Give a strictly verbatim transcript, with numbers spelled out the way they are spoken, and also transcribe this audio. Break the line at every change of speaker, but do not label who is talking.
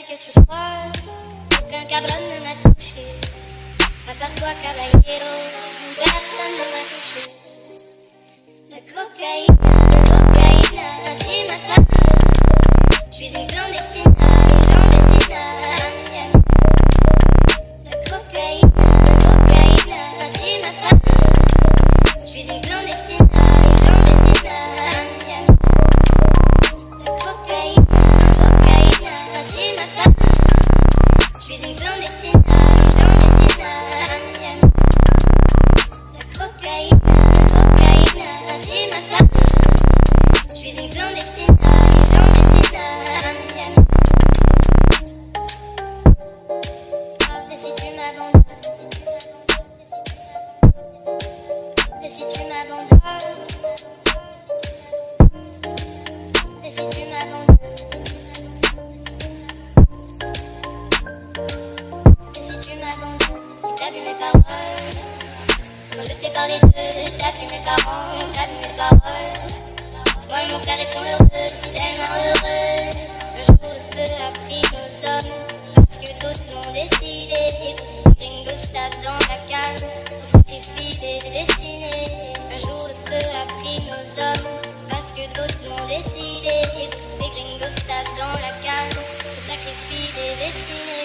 celle que tu crois, aucun cabron ne m'a touché. À part toi, caballero, personne ne m'a touché. La cocaïne, la cocaïne a pris ma famille. Je suis une clandestine, une clandestine à Miami. La cocaïne, la cocaïne a pris ma famille. Je suis une clandestine, une clandestine à Miami. La cocaïne, la cocaïne a pris ma famille. Je suis une clandestine, une clandestine à Miami. La cocaïne, la cocaïne a pris ma famille. Je suis une clandestine, une clandestine à Miami. Et si tu m'abandonnes, et si tu m'abandonnes, et si tu m'abandonnes, et si tu m'abandonnes, si t'as vu mes paroles, quand je t'ai parlé d'eux, t'as vu mes parents, t'as vu mes paroles. Moi et mon frère étions heureux, si tellement heureux. Le jour le feu a pris nos hommes, parce que d'autres l'ont décidé. Les gringos tapent dans la cave, on sacrifie des destinées. Un jour le feu a pris nos hommes, parce que d'autres l'ont décidé. Les gringos tapent dans la cave, on sacrifie des destinées.